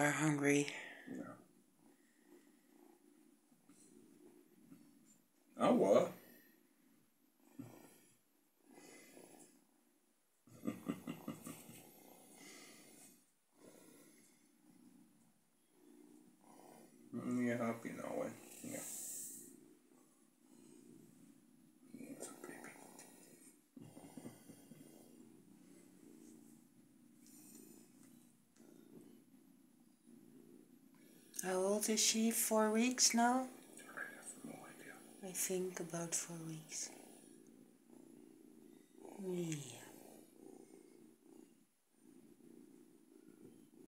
are hungry. Yeah. I was. Yeah, happy now. Yeah. Yes, baby. How old is she? 4 weeks now? I have no idea. I think about 4 weeks. Yeah.